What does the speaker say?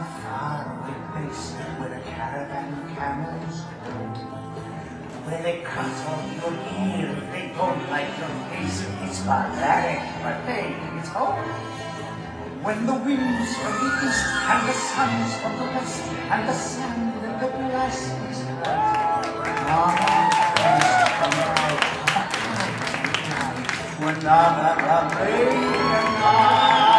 a faraway place where the caravan camels go, where they cut off your ear if they don't like your face. It's barbaric, but hey, it's home. When the winds from the east and the suns from the west and the sand and the grass is wet, when